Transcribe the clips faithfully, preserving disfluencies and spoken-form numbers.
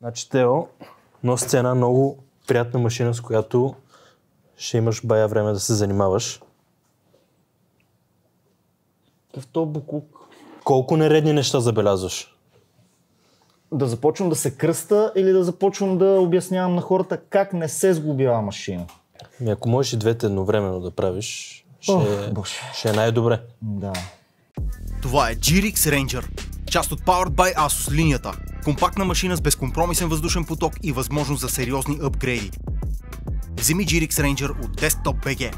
Значи Тео носи една много приятна машина, с която ще имаш бая време да се занимаваш. В този буклук. Колко нередни неща забелязваш? Да започвам да се кръста или да започвам да обяснявам на хората как не се сглобява машина? Ами ако можеш и двете едновременно да правиш, ще, Ох, ще е най-добре. Да. Това е джи ар икс Ranger, част от Powered by Asus линията. Компактна машина с безкомпромисен въздушен поток и възможност за сериозни апгрейди. Вземи джи ар икс Ranger от Desktop точка би джи.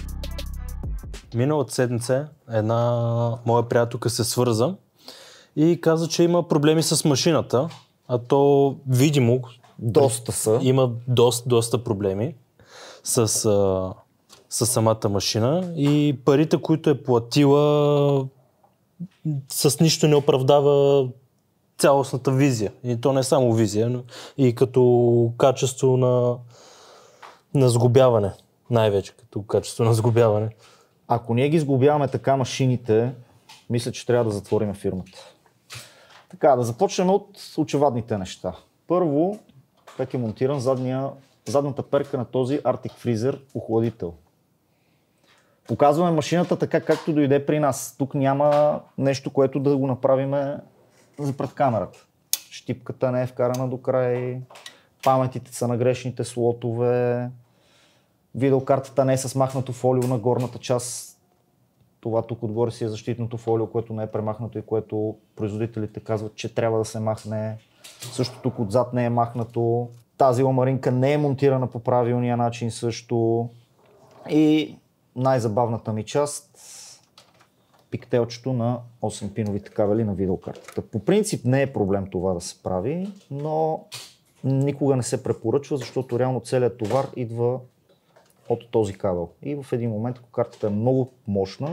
Миналата седмица една моя приятелка се свърза и каза, че има проблеми с машината, а то видимо Доста са. има доста, доста проблеми с, а, с самата машина и парите, които е платила, с нищо не оправдава цялостната визия. И то не е само визия, но и като качество на, на сглобяване. Най-вече като качество на сглобяване. Ако ние ги сглобяваме така машините, мисля, че трябва да затворим фирмата. Така, да започнем от очевадните неща. Първо, как е монтиран задния, задната перка на този Arctic Freezer охладител. Показваме машината така, както дойде при нас. Тук няма нещо, което да го направим за пред камерата. Щипката не е вкарана до край, паметите са на грешните слотове, видеокартата не е с махнато фолио на горната част. Това тук отгоре си е защитното фолио, което не е премахнато и което производителите казват, че трябва да се махне. Също тук отзад не е махнато. Тази ламаринка не е монтирана по правилния начин също. И най-забавната ми част, пиктелчето на осем пиновите кабели на видеокартата. По принцип не е проблем това да се прави, но никога не се препоръчва, защото реално целият товар идва от този кабел. И в един момент, ако картата е много мощна,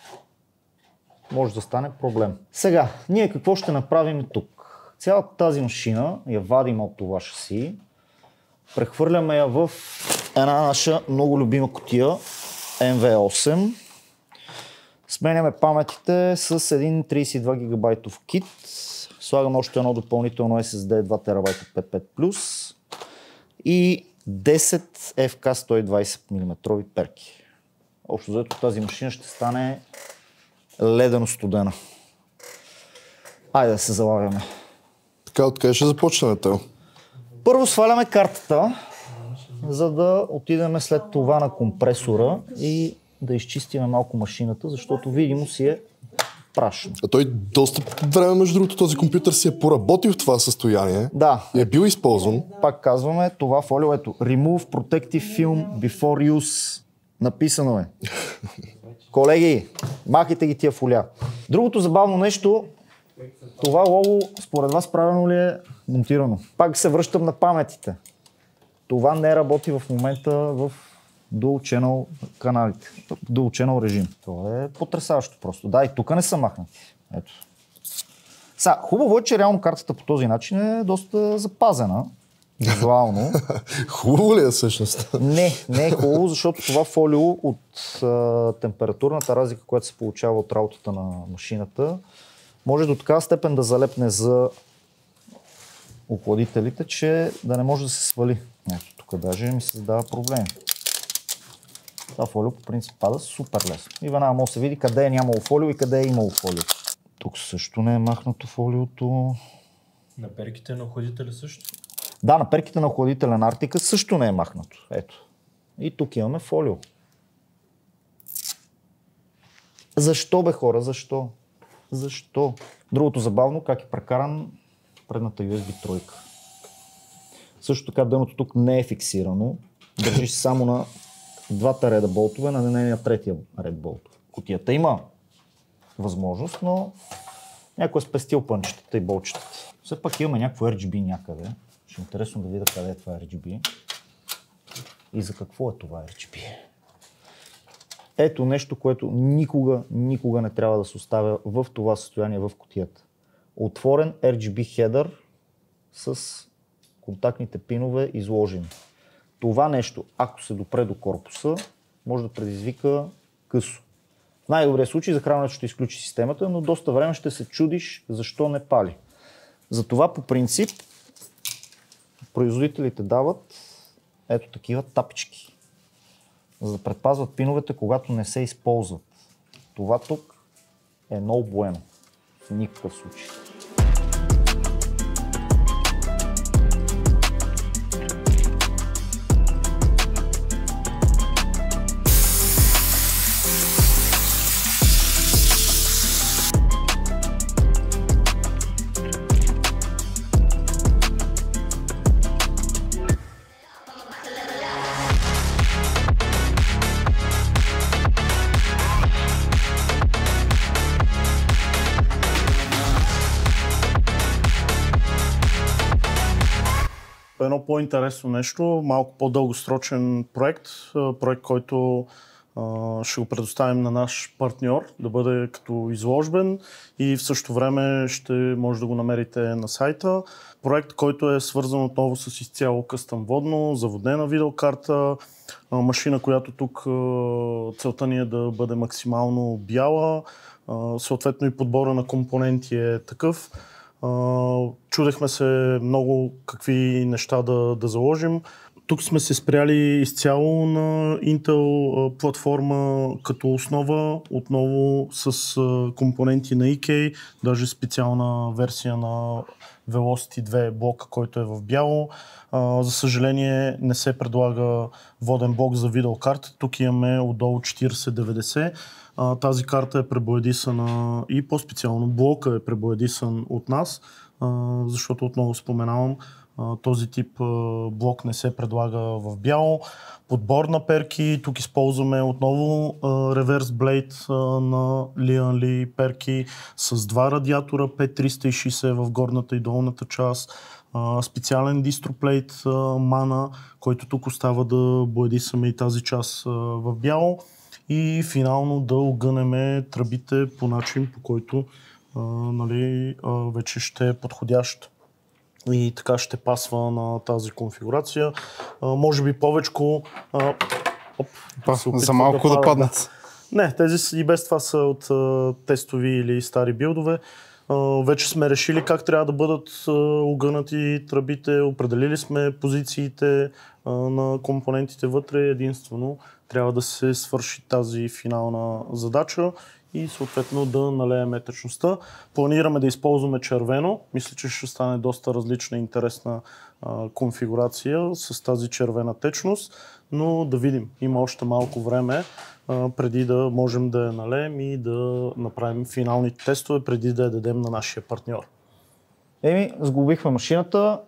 може да стане проблем. Сега, ние какво ще направим тук? Цялата тази машина я вадим от това шаси, прехвърляме я в една наша много любима кутия ем ви осем. Сменяме паметите с един трийсет и два гигабайтов кит. Слагаме още едно допълнително ес ес ди два терабайта петдесет и пет плюс и десет еф ка сто и двайсет милиметрови перки. Общо заето тази машина ще стане ледено студена. Айде да се залавяме. Така, откъде ще започнем, Тео? Първо сваляме картата, за да отидем след това на компресора и да изчистиме малко машината, защото видимо си е прашно. А той доста време, между другото, този компютър си е поработил в това състояние. Да. И е бил използван. Пак казваме, това фолио, ето, Remove Protective Film Before Use. Написано е. Колеги, махайте ги тия фолия. Другото забавно нещо, това лого според вас правилно ли е монтирано? Пак се връщам на паметите. Това не работи в момента в Dual Channel каналите. Dual Channel режим. Това е потресаващо просто. Да, и тук не са махнати. Ето. Са, хубаво е, че реално картата по този начин е доста запазена. Визуално. Хубаво ли е всъщност? Не, не е хубаво, защото това фолио от а, температурната разлика, която се получава от работата на машината, може до такава степен да залепне за охладителите, че да не може да се свали. Ето, тук даже ми се създава проблеми. Това фолио по принцип пада супер лесно. И веднага може да се види къде е нямало фолио и къде е имало фолио. Тук също не е махнато фолиото. На перките на охладителя също? Да, на перките на охладителя на Arctic също не е махнато. Ето. И тук имаме фолио. Защо бе хора? Защо? Защо? Другото забавно, как е прекаран предната ю ес би тройка. Също така дъното тук не е фиксирано. Държи се само на двата реда болтове, на нейния третия ред болтове. Кутията има възможност, но някой е спестил пънчетата и болчетата. Все пак имаме някакво ар джи би някъде. Ще е интересно да видя къде е това ар джи би и за какво е това ар джи би. Ето нещо, което никога, никога не трябва да се оставя в това състояние в кутията. Отворен ар джи би хедър с контактните пинове изложени. Това нещо, ако се допре до корпуса, може да предизвика късо. В най-добрия случай захранването ще изключи системата, но доста време ще се чудиш защо не пали. Затова по принцип производителите дават ето такива тапички, за да предпазват пиновете, когато не се използват. Това тук е no bueno. В никакъв случай. Едно по-интересно нещо, малко по-дългосрочен проект, проект, който а, ще го предоставим на наш партньор, да бъде като изложбен и в същото време ще може да го намерите на сайта. Проект, който е свързан отново с изцяло къстъм водно, заводнена видеокарта, а, машина, която тук а, целта ни е да бъде максимално бяла, а, съответно и подбора на компоненти е такъв. Uh, чудехме се много какви неща да, да заложим. Тук сме се спряли изцяло на Intel uh, платформа като основа, отново с uh, компоненти на и кей, даже специална версия на Velocity две блока, който е в бяло. Uh, за съжаление не се предлага воден блок за видеокарта. Тук имаме отдолу четирийсет деветдесет. Uh, тази карта е пребоядисана и по-специално блока е пребоядисан от нас, uh, защото отново споменавам, uh, този тип uh, блок не се предлага в бяло. Подбор на перки, тук използваме отново uh, Reverse Blade uh, на Lian Li перки с два радиатора, пет триста и шейсет в горната и долната част. Uh, специален дистроплейт uh, Mana, който тук остава да боядисаме и тази част uh, в бяло. И финално да огънеме тръбите по начин, по който а, нали, а, вече ще е подходящ и така ще пасва на тази конфигурация. А, може би повечко... А, оп, Па, за малко да, да паднат. Не, тези и без това са от а, тестови или стари билдове. Uh, вече сме решили как трябва да бъдат uh, огънати тръбите, определили сме позициите uh, на компонентите вътре, единствено трябва да се свърши тази финална задача и съответно да налеем течността. Планираме да използваме червено, мисля, че ще стане доста различна и интересна uh, конфигурация с тази червена течност, но да видим, има още малко време преди да можем да я налеем и да направим финалните тестове, преди да я дадем на нашия партньор. Еми, сглобихме машината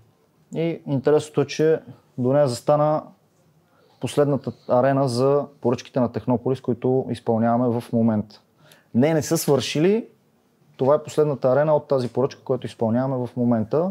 и интересното е, че до нея застана последната арена за поръчките на Технополис, които изпълняваме в момента. Не, не са свършили. Това е последната арена от тази поръчка, която изпълняваме в момента.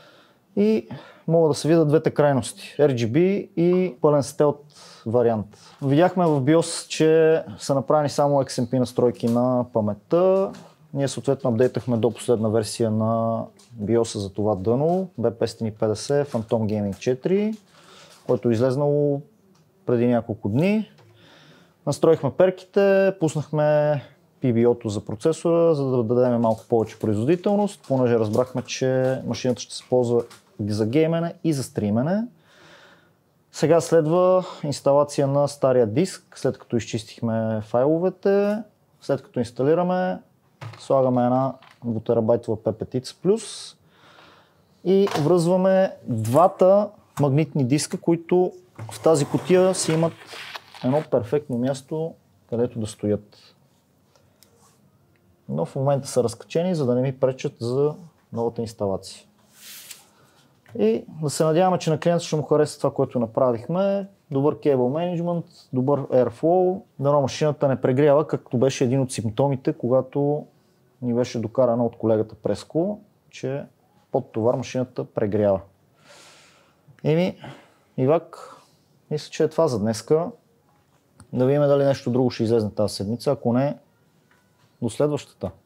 И могат да се видят двете крайности. Ар Джи Би и пълен стелт вариант. Видяхме в биос, че са направени само Екс Ем Пи настройки на паметта. Ние съответно апдейтахме до последна версия на биоса за това дъно, Би петстотин и петдесет Phantom Gaming четири, който е излезнало преди няколко дни. Настроихме перките, пуснахме Пи Би О-то за процесора, за да дадем малко повече производителност, понеже разбрахме, че машината ще се ползва за геймене и за стримене. Сега следва инсталация на стария диск, след като изчистихме файловете, след като инсталираме, слагаме една две терабайтова Пи Пи Ти плюс и връзваме двата магнитни диска, които в тази кутия си имат едно перфектно място, където да стоят. Но в момента са разкачени, за да не ми пречат за новата инсталация. И да се надяваме, че на клиента ще му хареса това, което направихме. Добър cable management, добър airflow, дано машината не прегрява, както беше един от симптомите, когато ни беше докарана от колегата Преско, че под товар машината прегрява. Еми, Ивак, мисля, че е това за днеска. Да видим дали нещо друго ще излезне тази седмица, ако не, до следващата.